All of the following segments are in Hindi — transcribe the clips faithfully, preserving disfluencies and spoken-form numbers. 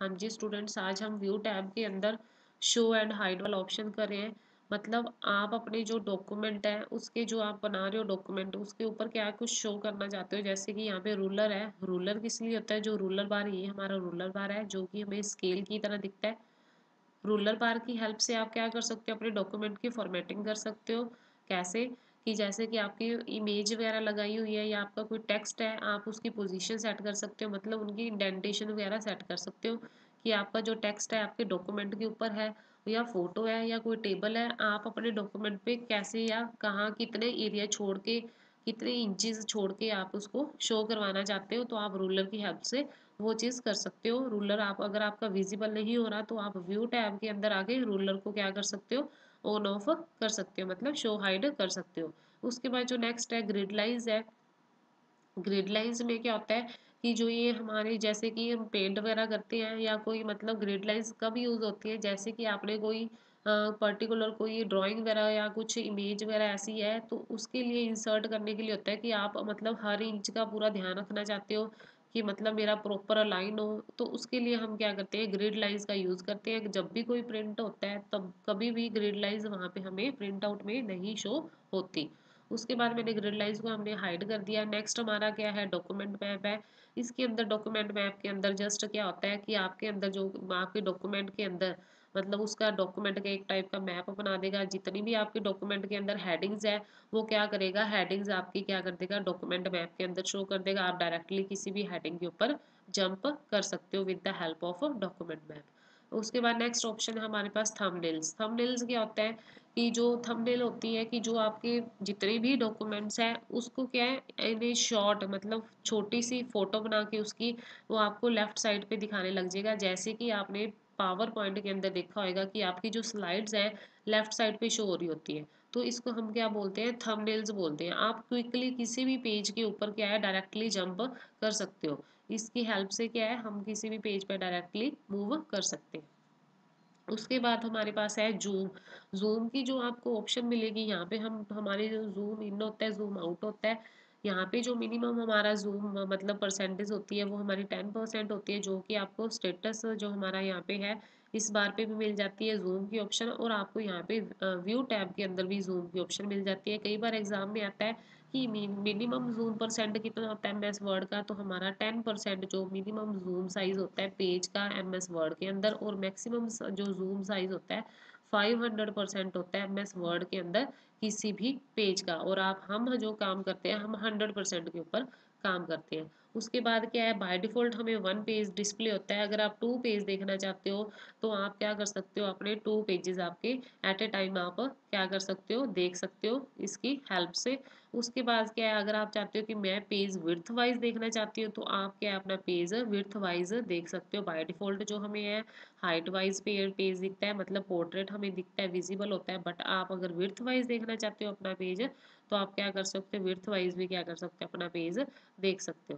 हाँ जी स्टूडेंट्स, आज हम व्यू टैब के अंदर शो एंड हाइड वाला ऑप्शन कर रहे हैं। मतलब आप अपने जो डॉक्यूमेंट है उसके जो आप बना रहे हो डॉक्यूमेंट उसके ऊपर क्या कुछ शो करना चाहते हो। जैसे कि यहाँ पे रूलर है। रूलर किस लिए होता है? जो रूलर बार, ये हमारा रूलर बार है जो कि हमें स्केल की तरह दिखता है। रूलर बार की हेल्प से आप क्या कर सकते हो? अपने डॉक्यूमेंट की फॉर्मेटिंग कर सकते हो। कैसे? कि जैसे कि आपकी इमेज वगैरह लगाई हुई है या आपका कोई टेक्स्ट है, आप उसकी पोजीशन सेट कर सकते हो। मतलब उनकी इंडेंटेशन वगैरह सेट कर सकते हो कि आपका जो टेक्स्ट है आपके डॉक्यूमेंट के ऊपर है या फोटो है या कोई टेबल है, आप अपने डॉक्यूमेंट पे कैसे या कहाँ कितने एरिया छोड़ के कितने इंचेस छोड़ के आप उसको शो करवाना चाहते हो, तो आप रूलर की हेल्प से वो चीज़ कर सकते हो। रूलर आप अगर आपका विजिबल नहीं हो रहा तो आप व्यू टैब के अंदर आके रूलर को क्या कर सकते हो? ऑन ऑफ कर सकते हो, मतलब शो हाइड कर सकते हो। उसके बाद जो नेक्स्ट है ग्रिड लाइंस है। ग्रिड लाइंस में क्या होता है कि जो ये हमारे जैसे कि हम पेंट वगैरह करते हैं या कोई मतलब ग्रिड लाइंस कब यूज़ होती है? जैसे कि आपने कोई पर्टिकुलर कोई ड्राइंग वगैरह या कुछ इमेज वगैरह ऐसी है तो उसके लिए इंसर्ट करने के लिए होता है कि आप मतलब हर इंच का पूरा ध्यान रखना चाहते हो कि मतलब मेरा प्रॉपर अलाइन हो, तो उसके लिए हम क्या करते हैं? ग्रिड लाइंस का यूज़ करते हैं। जब भी कोई प्रिंट होता है तब कभी भी ग्रिड लाइंस वहाँ पे हमें प्रिंट आउट में नहीं शो होती। उसके बाद मैंने ग्रिड लाइंस को हमने हाइड कर दिया। नेक्स्ट हमारा क्या है? डॉक्यूमेंट मैप है। इसके अंदर डॉक्यूमेंट मैप के अंदर जस्ट क्या होता है कि आपके अंदर जो आपके डॉक्यूमेंट के अंदर मतलब उसका डॉक्यूमेंट का एक टाइप का मैप बना देगा। जितनी भी आपके डॉक्यूमेंट के अंदर हेडिंग्स है वो क्या करेगा? हेडिंग्स आपकी क्या कर देगा? डॉक्यूमेंट मैप के अंदर शो कर देगा। आप डायरेक्टली किसी भी हेडिंग के ऊपर जंप कर सकते हो with the help of document map. उसके बाद नेक्स्ट ऑप्शन है हमारे पास थंबनेल्स। थंबनेल्स क्या होता है कि जो थंबनेल होती है कि जो आपके जितने भी डॉक्यूमेंट्स हैं उसको क्या है इन शॉर्ट मतलब छोटी सी फोटो बना के उसकी वो आपको लेफ्ट साइड पे दिखाने लग जाएगा। जैसे कि आपने पावर पॉइंट के अंदर देखा होगा कि आपकी जो स्लाइड्स हैं लेफ्ट साइड पे शो हो रही होती है, तो इसको हम क्या बोलते हैं? थंबनेल्स बोलते हैं। आप क्विकली किसी भी पेज के ऊपर क्या है डायरेक्टली जंप कर सकते हो। इसकी हेल्प से क्या है हम किसी भी पेज पे डायरेक्टली मूव कर सकते हैं। उसके बाद हमारे पास है जूम। जूम की जो आपको ऑप्शन मिलेगी यहाँ पे हम हमारे जो जूम इन होता है जूम आउट होता है। यहाँ पे जो मिनिमम हमारा जूम मतलब परसेंटेज होती है वो हमारी टेन परसेंट होती है, जो कि आपको स्टेटस जो हमारा यहाँ पे है इस बार पे भी मिल जाती है जूम की ऑप्शन। और आपको यहाँ पे व्यू टैब के अंदर भी जूम की ऑप्शन मिल जाती है। कई बार एग्जाम में आता है कि मिनिमम जूम परसेंट कितना होता है एम एस वर्ड का, तो हमारा टेन परसेंट जो मिनिमम जूम साइज होता है पेज का एम एस वर्ड के अंदर, और मैक्सिमम जो जूम साइज होता है फाइव हंड्रेड परसेंट होता है एम एस वर्ड के अंदर किसी भी पेज का। और आप हम जो काम करते हैं हम हंड्रेड परसेंट के ऊपर काम करते हैं। उसके बाद क्या है? बाय डिफॉल्ट हमें वन पेज डिस्प्ले होता है। अगर आप टू पेज देखना चाहते हो तो आप क्या कर सकते हो? अपने टू पेजेस आपके एट ए टाइम आप क्या कर सकते हो? देख सकते हो इसकी हेल्प से। उसके बाद क्या है? अगर आप चाहते हो कि मैं पेज विड्थ वाइज देखना चाहती हूँ तो आप क्या है अपना पेज विड्थ वाइज देख सकते हो। बाय डिफॉल्ट जो हमें है हाइट वाइज पे पेज दिखता है, मतलब पोर्ट्रेट हमें दिखता है विजिबल होता है। बट आप अगर विड्थ वाइज देखना चाहते हो अपना पेज तो आप क्या कर सकते हो? विड्थ वाइज भी क्या कर सकते हो? अपना पेज देख सकते हो।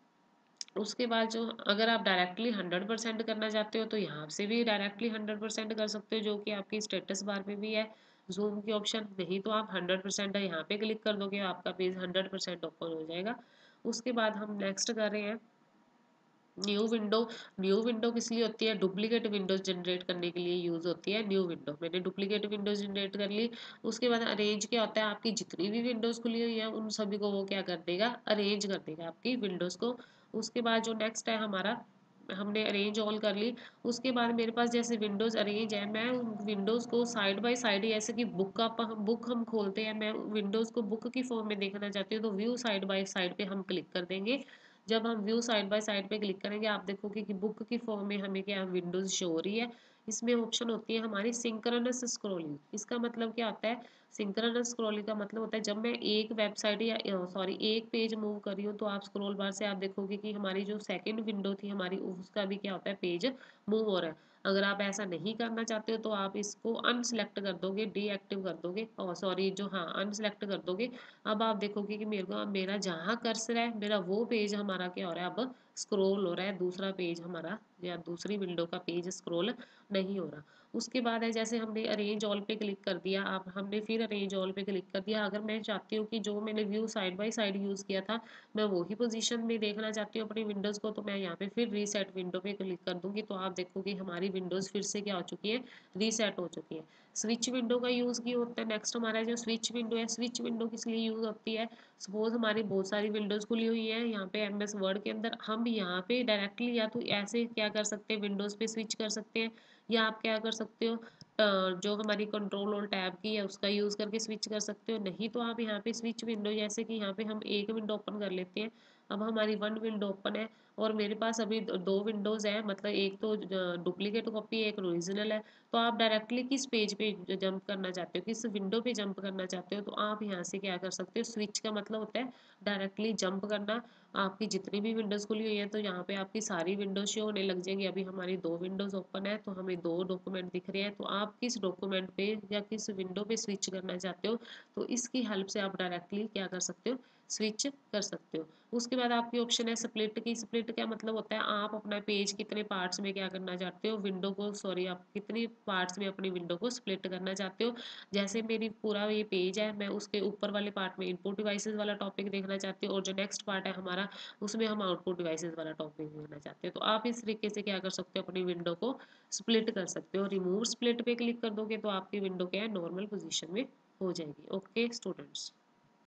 उसके बाद जो अगर आप डायरेक्टली हंड्रेड परसेंट करना चाहते हो तो यहाँ से भी डायरेक्टली हंड्रेड परसेंट कर सकते हो, जो कि आपकी स्टेटस बार में भी है जूम की ऑप्शन। नहीं तो आप हंड्रेड परसेंट है यहाँ पे क्लिक कर दोगे आपका पेज हंड्रेड परसेंट ओपन हो जाएगा। उसके बाद हम नेक्स्ट कर रहे हैं न्यू विंडो। न्यू विंडो किस लिए होती है? डुप्लीकेट विंडोज जनरेट करने के लिए यूज होती है न्यू विंडो। मैंने डुप्लीकेट विंडोज जनरेट कर ली। उसके बाद अरेंज क्या होता है? आपकी जितनी भी विंडोज खुली हुई है उन सभी को वो क्या कर देगा? अरेंज कर देगा आपकी विंडोज को। उसके बाद जो नेक्स्ट है हमारा हमने अरेंज ऑल कर ली। उसके बाद मेरे पास जैसे विंडोज अरेंज है, मैं उन विंडोज को साइड बाय साइड ही ऐसे कि बुक का बुक हम खोलते हैं, मैं विंडोज को बुक की फॉर्म में देखना चाहती हूँ तो व्यू साइड बाय साइड पे हम क्लिक कर देंगे। जब हम व्यू साइड बाय साइड पे क्लिक करेंगे आप देखोगे कि बुक की फॉर्म में हमें क्या विंडोज शो हो रही है। इसमें ऑप्शन होती है हमारी सिंक्रोनस स्क्रॉलिंग। इसका मतलब क्या होता है? सिंक्रोनस स्क्रॉलिंग का मतलब होता है जब मैं एक वेबसाइट या सॉरी एक पेज मूव कर रही हूँ तो आप स्क्रॉल बार से आप देखोगे कि हमारी जो सेकंड विंडो थी हमारी उसका भी क्या होता है? पेज मूव हो रहा है। अगर आप ऐसा नहीं करना चाहते हो तो आप इसको अनसेलेक्ट कर दोगे, डीएक्टिव कर दोगे, और सॉरी जो हाँ अनसेलेक्ट कर दोगे। अब आप देखोगे कि मेरे को मेरा जहाँ कर्सर है मेरा वो पेज हमारा क्या हो रहा है? अब स्क्रॉल हो रहा है, दूसरा पेज हमारा या दूसरी विंडो का पेज स्क्रॉल नहीं हो रहा। उसके बाद है जैसे हमने अरेंज ऑल पे क्लिक कर दिया, आप हमने फिर अरेंज ऑल पे क्लिक कर दिया। अगर मैं चाहती हूँ कि जो मैंने view side by side use किया था मैं वही पोजीशन में देखना चाहती हूँ अपनी विंडोज़ को, तो मैं यहाँ पे फिर रीसेट विंडो पे क्लिक कर दूंगी, तो आप देखोगे हमारी विंडोज़ फिर से क्या हो चुकी है, रीसेट हो चुकी है। स्विच विंडो का यूज़ की होता है। नेक्स्ट हमारा जो स्विच विंडो है, स्विच विंडो किस लिए यूज़ होती है, सपोज हमारी बहुत सारी विंडोज़ खुली हुई है यहाँ पे एम एस वर्ड के अंदर, हम यहाँ पे डायरेक्टली या तो ऐसे क्या कर सकते हैं, विंडोज़ पे स्विच कर सकते हैं, या आप क्या कर सकते हो, अ, जो हमारी कंट्रोल और टैब की है उसका यूज़ करके स्विच कर सकते हो। नहीं तो आप यहाँ पे स्विच विंडो, जैसे कि यहाँ पे हम एक विंडो ओपन कर लेते हैं। अब हमारी वन विंडो ओपन है और मेरे पास अभी दो दो विंडोज़ है, मतलब एक तो डुप्लीकेट कॉपी है, एक ओरिजिनल है। तो आप डायरेक्टली किस पेज पे जंप करना चाहते हो, किस विंडो पे जंप करना चाहते हो, तो आप यहाँ से क्या कर सकते हो, स्विच का मतलब होता है डायरेक्टली जंप करना। आपकी जितनी भी विंडोज़ खुली हुई है तो यहाँ पे आपकी सारी विंडोज शो होने लग जाएंगी। अभी हमारी दो विंडोज़ ओपन है तो हमें दो डॉक्यूमेंट दिख रहे हैं, तो आप किस डॉक्यूमेंट पे या किस विंडो पे स्विच करना चाहते हो, तो इसकी हेल्प से आप डायरेक्टली क्या कर सकते हो, स्विच कर सकते हो। उसके बाद आपकी ऑप्शन है स्प्लिट की। स्प्लिट क्या मतलब होता है, आप अपना पेज कितने पार्ट्स में क्या करना चाहते हो, विंडो को, सॉरी, आप कितनी पार्ट्स में अपनी विंडो को स्प्लिट करना चाहते हो। जैसे मेरी पूरा ये पेज है, मैं उसके ऊपर वाले पार्ट में इनपुट डिवाइसेस वाला टॉपिक देखना चाहती हूँ, और जो नेक्स्ट पार्ट है हमारा उसमें हम आउटपुट डिवाइसेस वाला टॉपिक देखना चाहते हैं। तो आप इस तरीके से क्या कर सकते हो, अपनी विंडो को स्प्लिट कर सकते हो। रिमूव स्प्लिट पे क्लिक कर दोगे तो आपकी विंडो क्या है, नॉर्मल पोजीशन में हो जाएगी। Okay students.